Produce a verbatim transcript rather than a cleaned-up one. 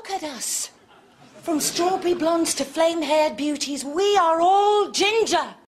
Look at us. From strawberry blondes to flame-haired beauties, we are all ginger.